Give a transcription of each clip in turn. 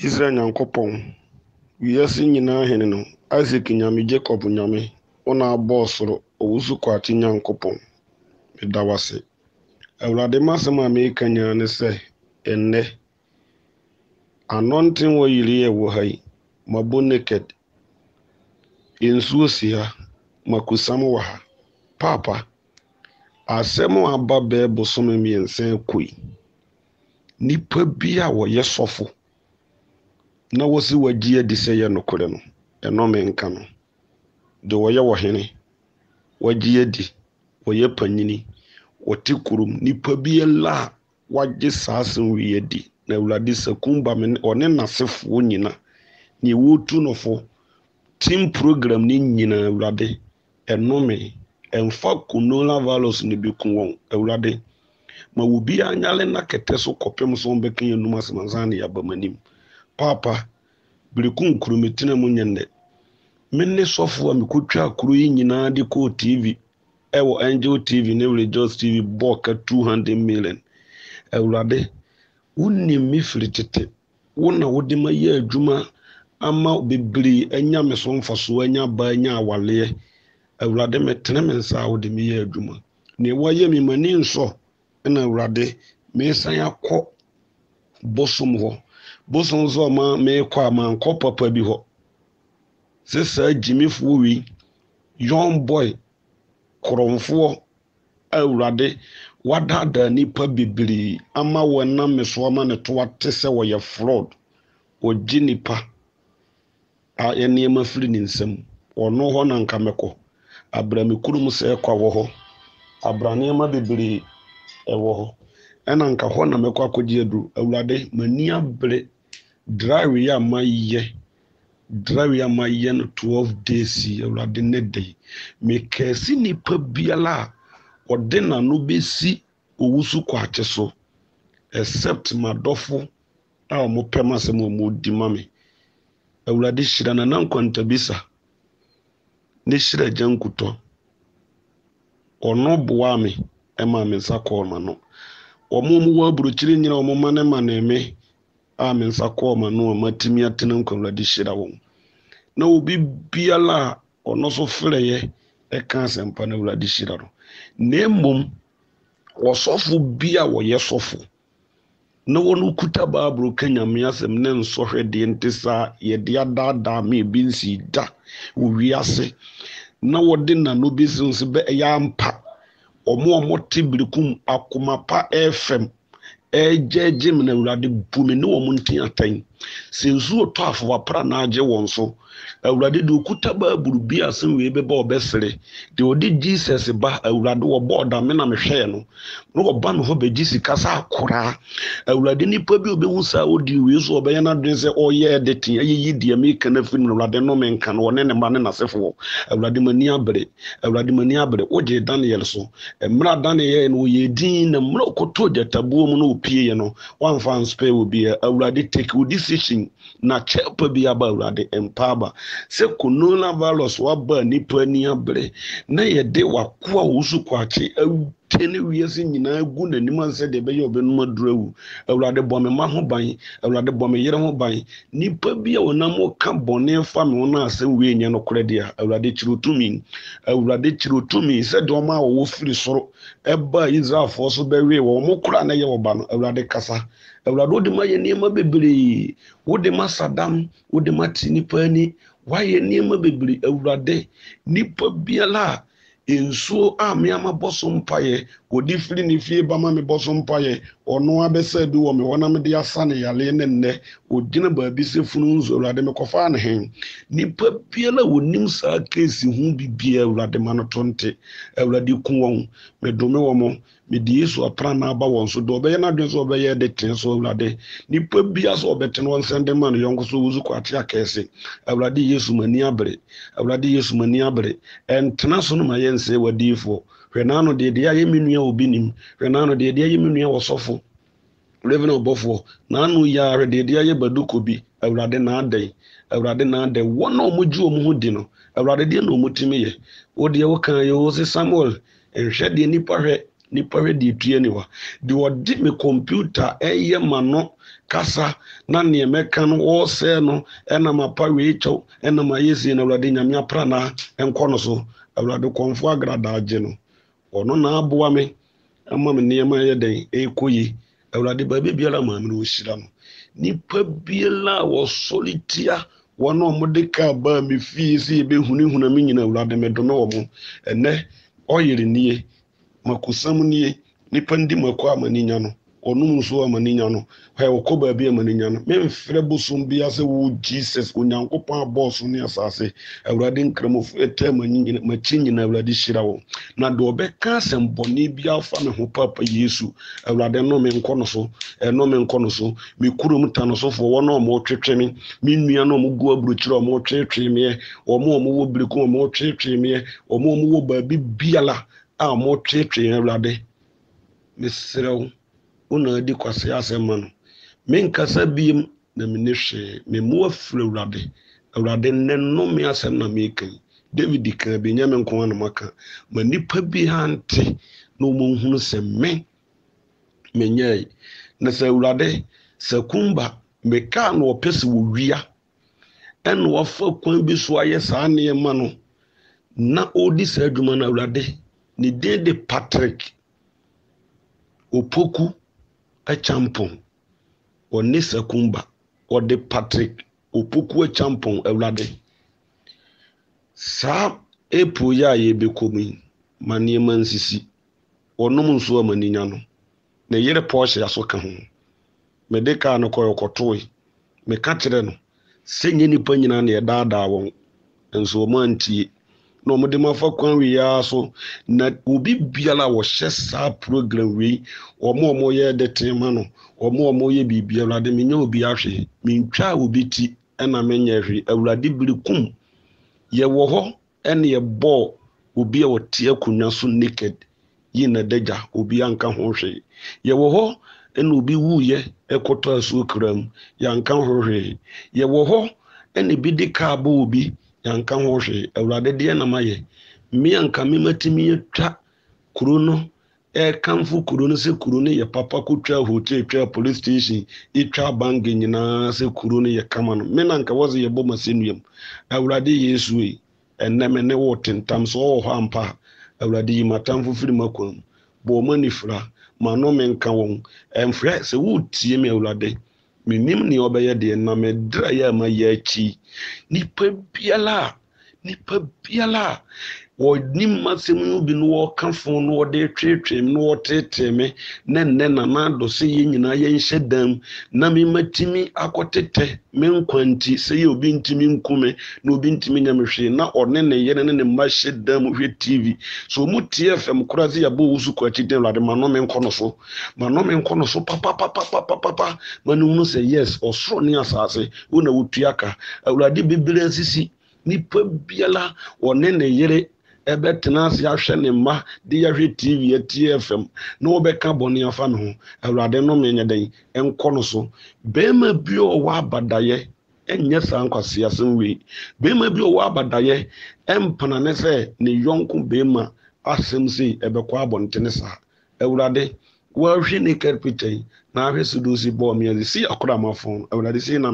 Israel Nyankopɔn, wiase nyinaa hene no, Isaac nyame, Jacob nyame, ona abɔ soro, owusu kwati Nyankopɔn. Meda wase. Awurade masɛm a meka nyinaa ne sɛ, ennɛ, anointing wɔ yiri ɛwɔ ha yi, mabɔ naked, nsuo si ha, makusam wɔ ha. Papa, asɛm a aba bɛɛ bosome mmiɛnsa koi. Nipa bi a wɔyɛ sɔfo na wɔsi wagye adi sɛ yɛ nokore no, ɛno menka no. De wɔyɛ wɔ hene, wagye adi, wɔyɛ panyini, wɔte kurom, nipa bi la wagye saa asɛm wi adi. Na Awurade sakumba me ɔne n'asefoɔ nyina, ne wɔtu nofo, team program ne nyina Awurade, ɛnome, ɛmfa coronavirus ne bi ku wɔn. Awurade, ma wo bi anyale na kete so kɔpem so mbɛka yɛnum asɛmansa ne yabamanim. Papa, biriku nkurumetina mu nyende. Menne sɔfo a mekotwa akuru yi nyinaa de kɔ TV, ɛwɔ Angel TV ne Rejoice TV bɔka 200 million. Awurade, wonim me firi tete, wona wode ma yɛ adwuma ama bebree anya me so mfaso anya ba anya awaleɛ. Awurade, metene me nsa wode me yɛ adwuma. Ne wɔyɛ me mani nsɔ, ɛna Awurade, mesan akɔ bosom hɔ. Bosom so ma mekɔ ama nkɔ papa bi hɔ. Sesa jimifo wi, young boy, koromfo, Awurade, wadada nipa bibiri ama wɔna meso ama ne to ate sɛ wɔyɛ fraud. Ogye nipa a nneɛma firi ne nsam. Ɔno hɔ na nka mɛkɔ. Abramekuru mu sɛ ɛkɔ wɔ hɔ. Abra nneɛma bibiri ɛwɔ hɔ. Ɛna nka hɔ na mɛkɔ akɔgye aduru. Awurade, mani abere drawe ya mayɛ. Drawe ya mayɛ no 12 days. Awurade ne day. Mekɛsi nipa biala ɔde na no besi owusu kwate so. Except madɔfo a ɔmo pɛma sɛ mo di mame. Awurade hyira na nankwanta ne hyira gyankutɔ. Ɔno boa me ɛma me nsa kɔɔ ma no. Ɔmo mu wɔ aburukyiri nyina ɔmo ma ne ma ne me a me nsa kɔɔ ma no ɔma timi atena nkwa. Awurade hyira wɔn. Na obi biala ɔno so frɛyɛ ɛka asɛmpa na Awurade hyira no. Na mmom wɔsɔfo bi a wɔyɛ sɔfo na wɔn kuta baaburo ka Nyame asɛm ne nsɔhwɛ deɛ nte saa yɛde adaadaa me bi nsi da wɔ wiase na wɔde na no bi si nso bɛ ɛyɛ ampa. Ɔmo te birikum akoma pa FM ɛgye me na Awurade bume ne wɔn nti atan. Sɛ nsuo tɔ afɔwa pra na agye wɔn so. Awurade de okuta baaburo bi asɛm wei bɛba ɔbɛsere. De ɔde Jesus ba Awurade wɔbɔ ɔdame na mehwɛ no. No ɔba me hɔ bɛgye sika sa akora. Awurade nipa bi obɛhu sa odi wei so ɔbɛyɛ na dwen sɛ ɔyɛ de te ayi deɛ meka na firi no. Awurade no menka no ɔne ne ma ne nasefo. Awurade mani abere. Awurade mani abere. Ogye Daniel so. Emra Daniel no yɛ din na mra koto jatabuo mu no opie no. Wamfa nspe obi. Awurade take a decision na chepa bi aba Awurade empaba. Se coronavirus waba nipa ni abere na yɛde wakoa wusu kwache tene wiase nyinaa gu n'anim ansɛ de bɛyɛ ɔbɛnum adurawu. Awurade bɔ me ma ho ban. Awurade bɔ me yere ho ban. Nipa bi a wonam ka bɔne fa me wona asɛm wei nya no korɛ dia. Awurade kyirotumi. Awurade kyirotumi sɛ de ɔma wɔ firi soro ɛba Israelfoɔ so bɛwe wɔ ɔmo kora na yɛ wɔba no. Awurade kasa. Awurade wode ma yɛ nneɛma bebree. Wode ma Saddam, wode ma ti nipa ani. Wayɛ nneɛma bebree. Awurade nipa biala ensuo a me ama boso mpaye odi firi ne fie ba ma me boso mpaye ono abɛsɛ bi wɔ me wona me de asa ne yale ne nnɛ ogina baabi se funu nzo. Awurade me kɔfa ne hen nipa biala wonim saa case hu bibia. Awurade ma no tonte. Awurade ku wɔn me dome wɔ mo me di Yesu apra na aba wɔn so do ɔbɛyɛ na dwen so ɔbɛyɛ de ten so. Awurade nipa bia so ɔbɛten wɔn sende man yɔnko so wuzu kwate akɛse. Awurade Yesu mani abere. Awurade Yesu mani abere. Entena so no ma yɛ nse wadifo. Hwenano de ayɛ me nua obi nim. Hwenano de ayɛ me nua wɔsɔfo. Reverend Obofo na anu ya de ayɛ baduko bi. Awurade na adai. Awurade na adai. Wɔn a ɔmo gye ɔmo ho di no. Awurade de na ɔmo timi yɛ. Wo de wo kan yɛ wo se Samuel. Nhwɛ de nipa hwɛ nipa hwe de tue ni wa de odi me computer eye ma no kasa na ne meka no wo se no ena mapa we chew ena ma yesi na awurade nyame apra na enko no so awurade konfo agrada agye no ono na aboa me ama me niema ye den ekoyi awurade ba be biara ma me no hira no nipa biara wo solitia wono modeka ba me fie si be hunihuna me nyina awurade me do no wo ene oyiri nie makusam nie nipa ndi makwa amaninya no onum nso amaninya no ha okoba bi amaninya no memfre busum bi ase wo Jesus onyankopon aboso ne asase awurade nkramofo etam anyina machinyina awurade hira wo na de obeka asemboni bi afa me ho papa Yesu awurade no me nkono so no me nkono so me kurom ta no so fo wo no mo twetwe me nua no mo gu abrukyire o mo twetwe me o mo wo biriku o mo twetwe me o mo wo ba bi biala a mo twetwe awurade mesrew una di kwase asema no menkasa biem na menehwe me mo afre awurade nenno me asem na mekan David kan Benjamin ko na maka ma nipa bi hante no mo hunu se menyai na se awurade sakumba meka na opese wo wia en wo fa kwan bi so aye sa ne ma no na odi sa adwuma na awurade ni de Patrick opoku a champon oni sakumba ode Patrick opoku a champon awurade sa epo ya ye bekomi manie mansisi onom nso amaninya no na yere Porsche asoka ho medeka no koyokotoi me ka kire no senye nipa nyina na yedaada won enso mantie no mo de mafa kwan wi ya so na obi biala wo hye sa program wi omo ye de tema no omo ye bibia awurade menya obi ahwe mentwa obi ti na menya hwe awurade birikum ye wo ho ene ye bo obi a wote akunwa so naked yi na daga obi anka ho hwe ye wo ho ene obi wuye ekoto asu kram ya nka ho hwe ye wo ho ene bi de ka ba obi yanka ho hwe awurade de na maye mi anka mi matimi atwa kuro no kanfu kuro no se kuro no ye papa kotwa hotel twa police station itwa bangi nyina se kuro no ye kama no me nanka woze ye bo masenuam awurade Yesu eneme ne wotentam so wo ho ampa awurade yi matamfu firi makwam bo manifra mano menka won emfre se wutie me awurade minim ni obeye de na me dra ya ma ya chi nipa biala wo nim masem bi no wo kanfo no wo de twetwe no wo tete me nenne na do se ye nyina ye nhedam na me matimi akotete me nkwanti se ye obi ntimi nkume na obi ntimi nyamhwe na one ne ye ne ma hyedam hwe TV so mu TFM kurazi ya bo wusu kwachi de lade ma no me nkono so papa manu no say yes osoro ne asase wo na wotuaka awurade bibire asisi nipa biala one ne yere ebe tenase ahwe ne ma de yahwe TV ya TFM na obeka boni afa me ho awurade no me nyeden enkono so bema bi o wa abadaye enye sa nkwase asem we bema bi o wa abadaye empana ne se ne yonko bema asem sei ebekwa abontene sa awurade wa hwe ne karpitei na ahwe sudusi bo me si akora mafon awurade sei na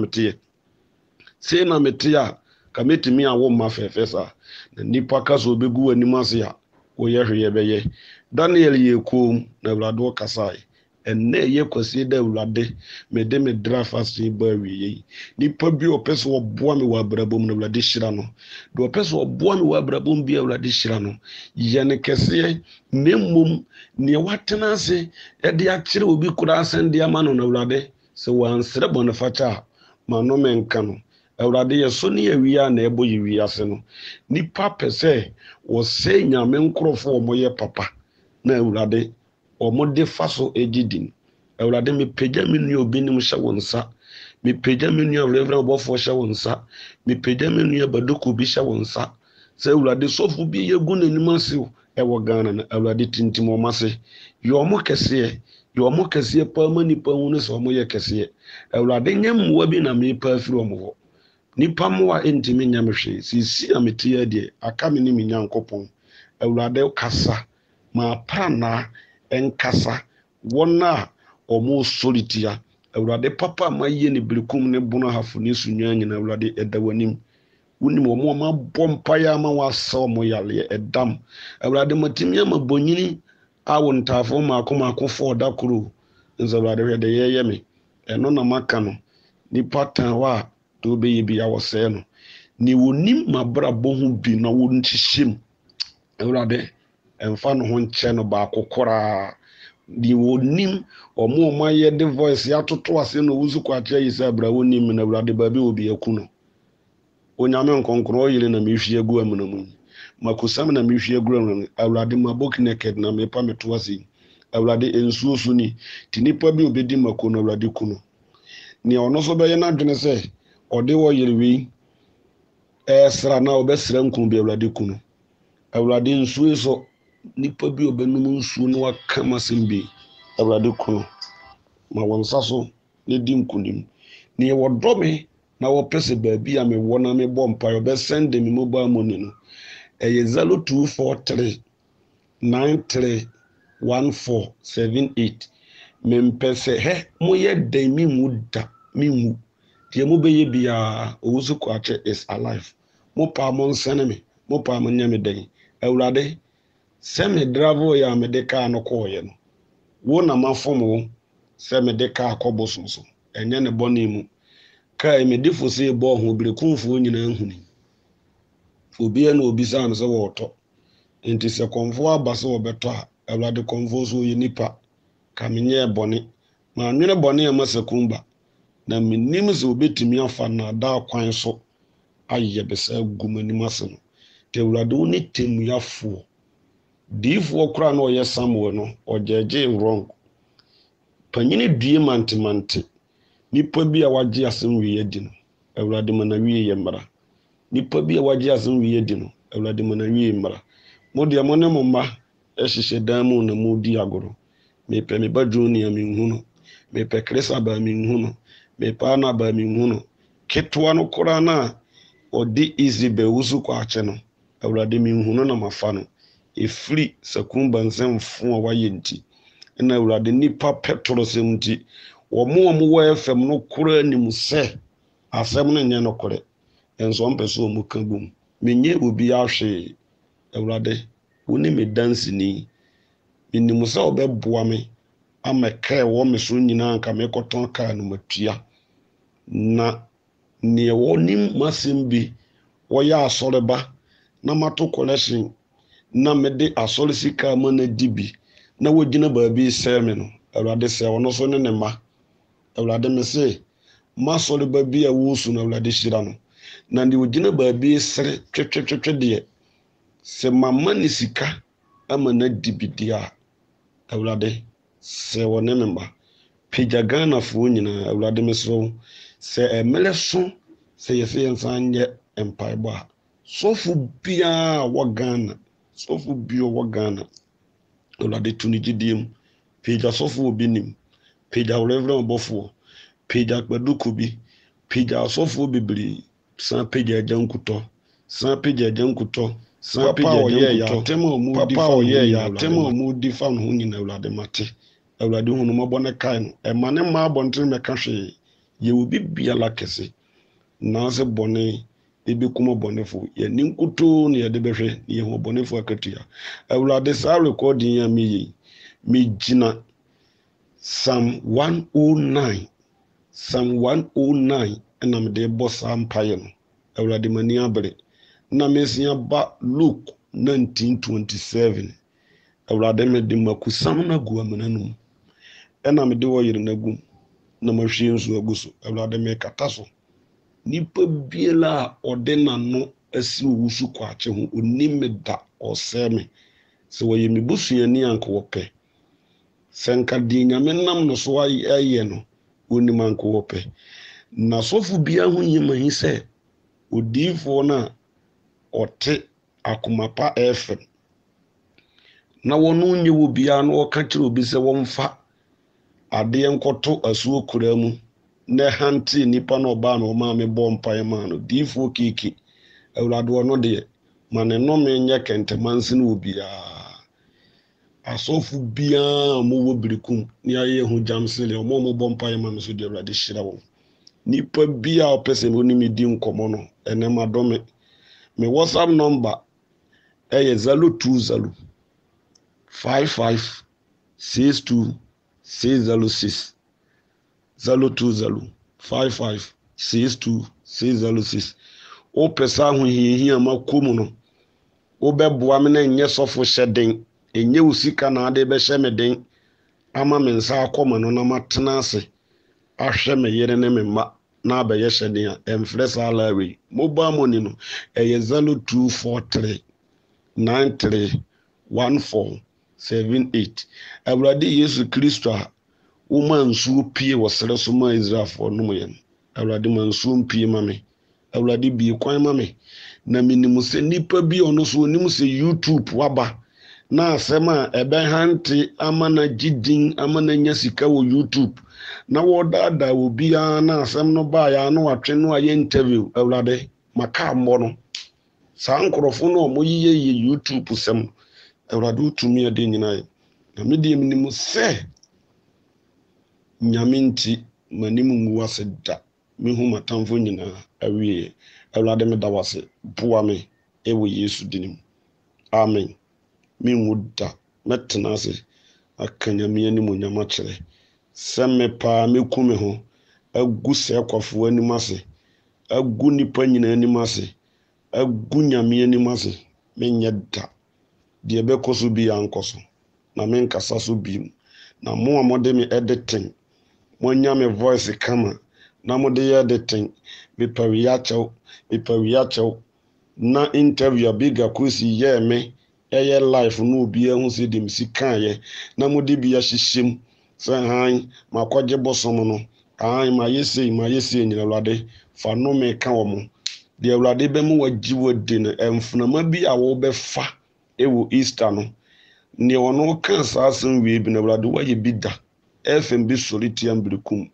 mete a kameti mi awo ma fefesa na nipa kaso begu animase a wo ye hwe ye beye Daniel ye kom na awurade o kasai enne ye kwasi da awurade me dra fast ba wiye nipa bi opeso oboa me wa brabom na awurade hira no do opeso oboa me wa brabom bi awurade hira no ye ne kese nemmom ne watenase e de akire obi kura asende ama no na awurade se wansere bonafacha ma no menka no awurade ye so ne awia na ebo ye wiase no nipa pese wo se nyame nkrofo omo ye papa na awurade omo de faso ejidin awurade me pagya me nua obi nim hye wonsa me pagya me nua reverend obofo hye wonsa me pagya me nua badoko bi hye wonsa se awurade sofu bi ye gu nanim ase e wo Ghana na awurade tintim o mase yo omo kese pa ma nipa hunu se omo ye kese awurade nyamwa bi na me pa afiri omo ho nipa moa entimi nyamhwe sisi amete ya de aka me ni nyankopon awurade kasa ma prana enkasa wona omo solitia awurade papa ma ye ne birikum ne bono hafo ne sunwa nyina awurade edawanim wonim omo ma bompa ya ma wasa omo yale edam awurade matimi ama bonyini awo ntafo maako fo dakoro nzawurade hwede ye me eno na maka no nipa tan wa to be ye bia wo se no ni wonim mabra bohu bi na wo nchihyem awurade emfa no ho nche no ba kokora di wonim omo ma ye de voice ya toto ase no wuzu kwatre yi se bra wonim na awurade ba bi obi aku no onyame nkonkro yire na mehwie gu amuna mu makusam na mehwie gu amuna awurade mabok naked na mepa meto ase awurade ensuo so ni tinipa bi obedi mako na awurade kuno ni ono so be ye na dwene se ode wo yire wi esra na obesra nkun bi awurade kuno awurade nsuo so nipa bi obenum nsuo no wakama sembe awurade kuno ma wonsa so ne di nkunim ni wodome na wopese baabi a me wona me bompa yo send me mobile money no eye 0243 931478 me mpese he moye den mi muda mi mu tie mo beye bia owusu kwache is alive mo pa mo nsene me mo pa mo nyame den awurade se me dravo ya me de ka no koye no wo na mafom wo se me de ka akoboso so enye ne bone mu kai me difo se bo ho birekunfo nyina huni obi na obi san se wo to enti se konfo abase wo beto a awurade konfo so ye nipa ka menye bone ma nwene bone e masakumba na menim se obetimi afa na da kwan so aye besa gumani maseno te awurade woni temuyafo difo kura na oye Samuel no ojeje wrong panyine due mante nipa bi a waje asem wiye di no awurade mana wiye yemra nipa bi a waje asem wiye di no awurade mana wiye yemra mode amone momma ehihye damu na mudi agoro mepe me badwo ni aminhuno mepe kresa ba aminhuno mepe na ba aminhuno ketwa no kora na odi izibe wusu kwa ache no awurade minhuno na mafa no efri sakumba nsemfo a wayenti na awurade nipa petro semti omo wo FM no kura nim se asem no nye no kore enso mpeso omu kagum menye obi ahwe awurade woni me dance ni minim se obeboa me ameka wo me so nyina anka me koton ka no matua na ne wonim masem bi wo ya asoreba na mato collection na mede asore sika mana dibi na wogina baabi se me no awurade se wono so ne ma awurade me se masole baabi a wusu na awurade shira no na ndi wogina baabi sere twetwetwe de se mama ni sika ama na dibi a awurade se wone memba peja Ghana fo nyina awurade me so se emele so se yefe ensanye empaibo a sofu bia wa Ghana sofu bio wa Ghana awurade tuni gidiem peja sofu obinim peja reverend bofo peja gbaduko bi peja sofu bibiri san peja jankuto san peja jankuto san peja jankuto papa oye ya tema mu di fa no nyina awurade mate awurade hunu mabone kai no e mane ma abontre meka hwe ye obi bia la kese na se bone ebi kuma bonefo ye ninkuto ne ye de behwe ye ho bonefo akatua awurade sa recording ya mi gina Psalm 109 na me de boss empire no awurade mani abere na mesia ba Luke 19:27 awurade me de makusam na gu amananum na me de wo yire na gu na mahwie nso aguso awurade me kata so nipa biela odena no asi wusu kwache ho onimeda oseme se woye mibusuani anko wope senka di nyame nam no so aye no onim anko wope na sofu bia ho yima hi se odifo na ote akomapa FM na wonu nye wo bia no oka kire obi se womfa ade enkoto asuo kura mu ne hanti nipa no ba no ma me bompa ma no difo kiki awurade wono de mane no me nye kente mansin wo bia asɔfo biara mo wɔ birikum ni ayɛ hu jamsele ɔmo mo bɔ mpa yɛ ma me so de awurade hyira wɔn nipa biara ɔpɛsɛ mo ni me di nkɔmɔ no ɛnɛ ma dɔ me WhatsApp number ɛyɛ 020 55 62 606 020 55 62 606 o pesa ho hiahia makomu no o bɛboa me na nyɛ sɔfo hyɛ den enye usika na ade bɛhyɛ me den ama me nsa akɔma no na matena ase ahwɛ me yere ne me ma na abɛyɛ hyɛ den a ɛmfrɛ saa lawe mobile money no ɛyɛ 0243 93 1478 awurade yesu kristo a woma nsuo pie wɔ sere so ma Israelfoɔ nom yɛn awurade ma nsuo mpie ma me awurade bie kwan ma me na minimu sɛ nipa bi ɔno so onim sɛ YouTube waba na asɛm a ɛbɛhante ama na gidin ama na nya sika wɔ YouTube na wɔdaadaa obiara na asɛm no baa ya no atwe no ayɛ interview awurade maka mmɔ no saa nkorɔfo no ɔmo yiyɛ YouTube sɛm awurade utumi ade nyinaa na me de minimu sɛ nyame nti manim ngu ase da mehu matamfo nyinaa awie awurade me da wase boa me ewo Yesu dinim amen me ngu da metena ase akanya me anim nyama kyerɛ sɛ me paa meku me ho agu sɛ kwafo anim ase agu nipa nyinaa anim ase agu nyame anim ase menyɛ da deɛ bɛkɔ so bi ankɔso na menkasa so bi na mo a mode me editing monya me voice kama na mode yɛ editing me pawiya kyɛw na interview biga kosi yɛ me ɛyɛ life no obi ahu sɛ dem sika yɛ na mode bi ahyehyem sɛ han makɔgye bosom no han ma yɛsei nyina awurade fa no me ka wɔ mo de awurade bɛ mu wagyi wadi no ɛmfunama bi a wo bɛfa ɛwɔ Easter no ne ɔno ka saa asɛm wie bi na awurade wayɛ bi da ɛfɛm bi sɔre tiam birikum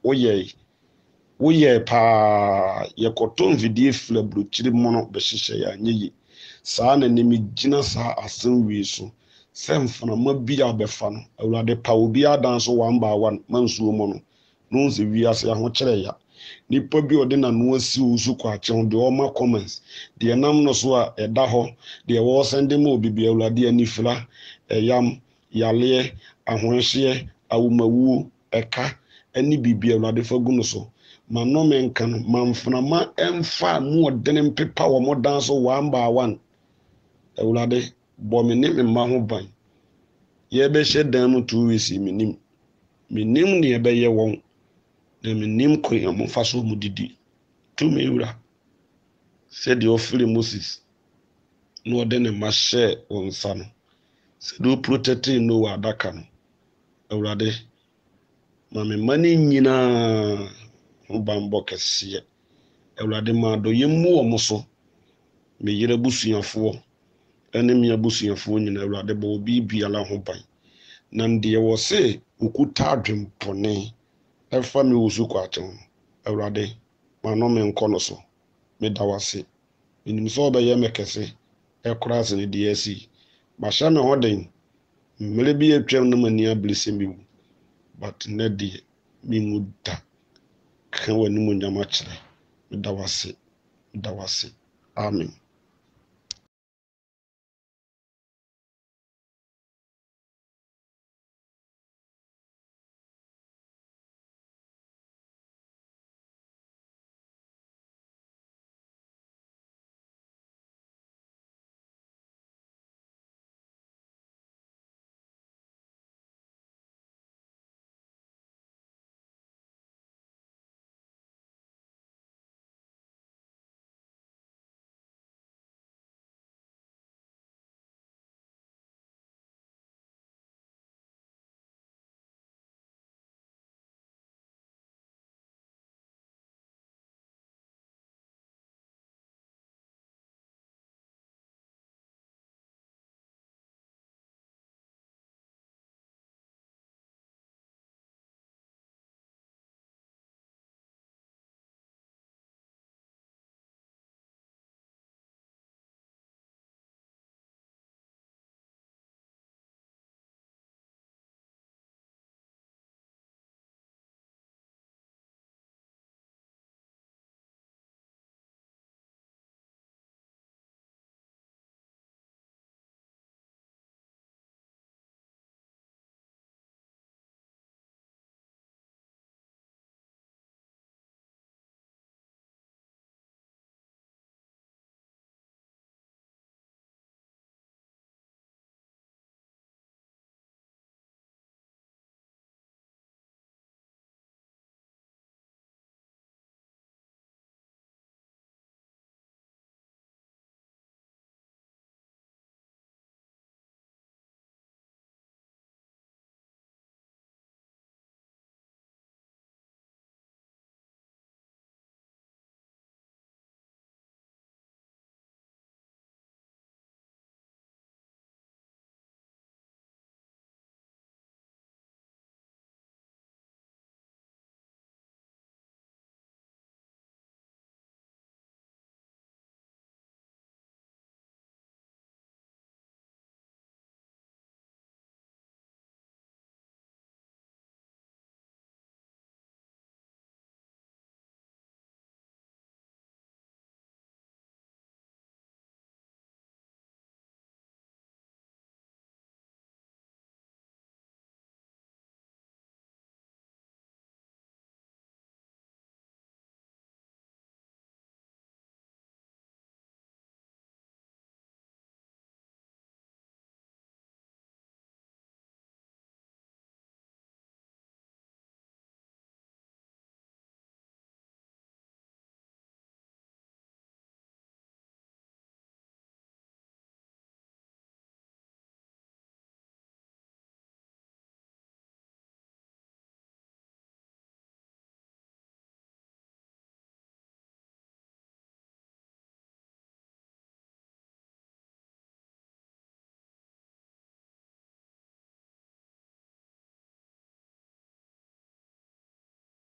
woyɛ paa yɛkɔtɔ mfidie fila burokyiri mono bɛhyehyɛ yɛ anyɛ yi saa na ne gyina saa asɛm wie so sɛ mfunama bi a bɛfa no awurade pa obi adan so one by one mansuo mo no no nse wiase ahokyerɛ ya nipa bi ɔde na no asi wo so kɔ akyɛn de ɔma comments de nam no so a ɛda hɔ de ɛwɔ sɛnde ma obi bi awurade anifira ɛyam yaleɛ ahohyeɛ awumawuo ɛka ɛne bibi awurade fa gu no so ma no menka no mamfunama ɛmfa mu ɔdene mpepa wɔ mo dan so one by one awurade bɔ me ne me mma ho ban yɛbɛhyɛ dan mu 2 weeks menim ne yɛbɛyɛ wɔn na menim kɔ yɛn mo fa so mu didi to me wura sɛdeɛ ɔfiri Moses na ɔde ne ma hyɛ wɔn nsa no sɛdeɛ ɔprotecte Noah adaka no awurade ma me ma ne nyinaa ho bambɔ kɛseɛ awurade ma do yɛmmu wɔ mo so me yere busuafoɔ ɛne me abusuafoɔ nyina awurade bɔ obi biala ho ban na ndeɛ wɔ se okuta adwempɔne ɛfa me wusu kɔ akyɛn awurade ma no me nkɔ no so me da wase menim sɛ ɔbɛyɛ me kɛse ɛkora ase ne deɛ asi bahyɛ me ho den mmere bi atwam no mani ablese me wu but ne deɛ mengu da ka w'anim nyama kyerɛ me da wase amen